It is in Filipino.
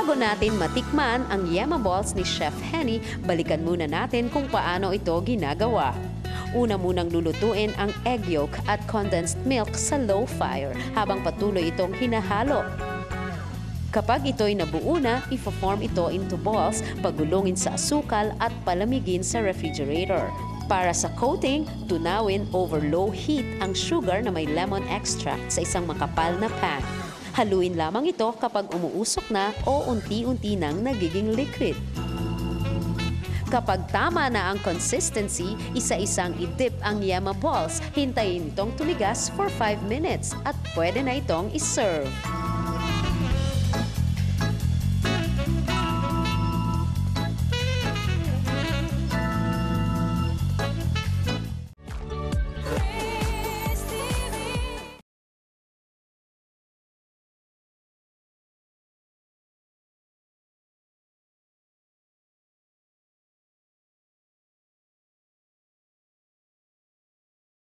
Bago natin matikman ang Yema Balls ni Chef Henny, balikan muna natin kung paano ito ginagawa. Una munang lulutuin ang egg yolk at condensed milk sa low fire habang patuloy itong hinahalo. Kapag ito'y nabuo na, i-form ito into balls, pagulungin sa asukal at palamigin sa refrigerator. Para sa coating, tunawin over low heat ang sugar na may lemon extract sa isang makapal na pan. Haluin lamang ito kapag umuusok na o unti-unti nang nagiging liquid. Kapag tama na ang consistency, isa-isang i-dip ang Yema Balls. Hintayin itong tumigas for 5 minutes at pwede na itong iserve.